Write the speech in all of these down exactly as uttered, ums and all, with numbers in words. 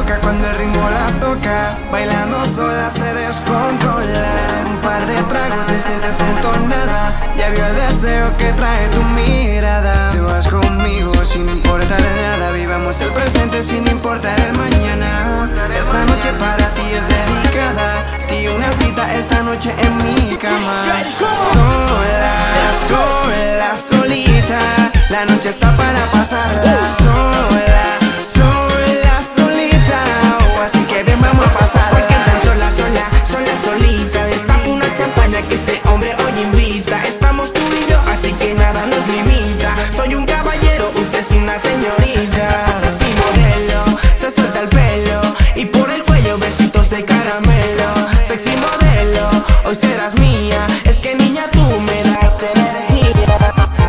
loca cuando el ritmo la toca. Bailando sola se descontrola. Un par de tragos te sientes entonada. Ya vio el deseo que trae tu mirada. Te vas conmigo sin importar nada. Vivamos el presente sin importar el mañana. Esta noche para ti es dedicada. Di una cita esta noche en mi cama. Sola, sola, solita. La noche está para pasarla. Sola, sola, solita. Oh, así que bien, vamos a pasarla. Porque tan sola, sola, sola, solita. Destapo una champaña que este hombre hoy invita. Estamos tú y yo, así que nada nos limita. Soy un caballero, usted es una señorita. Sexy modelo, se suelta el pelo y por el cuello besitos de caramelo. Sexy modelo, hoy serás mía. Es que niña tú me das energía.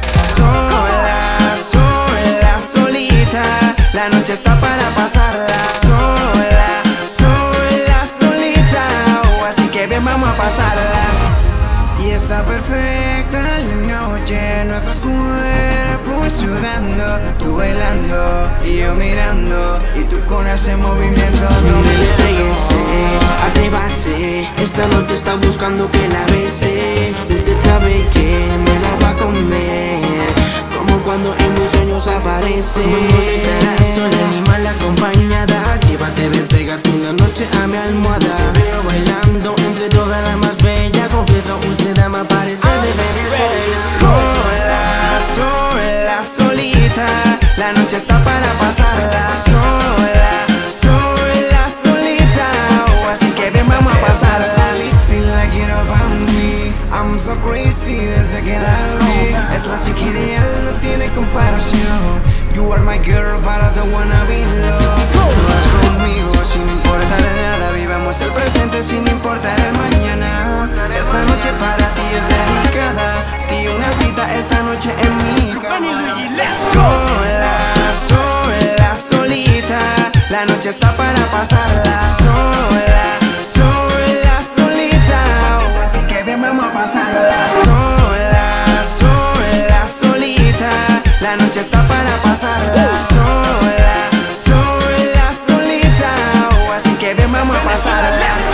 Sola, sola, solita. La noche está para pasarla. Sola, sola, solita. Oh, así que bien, vamos a pasarla. Y está perfecta la noche, nuestros cuerpos sudando, tú bailando y yo mirando, y tú con ese movimiento no me Regrese, atrévase. Esta noche está buscando que la bese. Usted sabe que me la va a comer, como cuando en mis sueños aparece. No estarás sola ni mal acompañada. Llévate, ven, pégate una noche a mi almohada. Te veo bailando entre todas las más bellas. Confieso, usted ama parece de Venezuela. Sola, sola, solita. La noche está para pasarla. Sola, sola, solita. Oh, así que bien, vamos a pasarla. Y la quiero para mí. I'm so crazy desde que la vi. Es la chica ideal, no tiene comparación. You are my girl, para the wanna be love. Tú vas conmigo sin importar nada. Vivamos el presente sin importar el mañana. Esta noche para ti es dedicada. Di una cita esta noche en mi cama. Sola, sola, solita. La noche está para pasarla. Sola, sola, solita. Oh, así que bien, vamos a pasarla. Sola, sola, solita. La noche está para pasarla. Sola, sola, solita. Oh, así que bien, vamos a pasarla.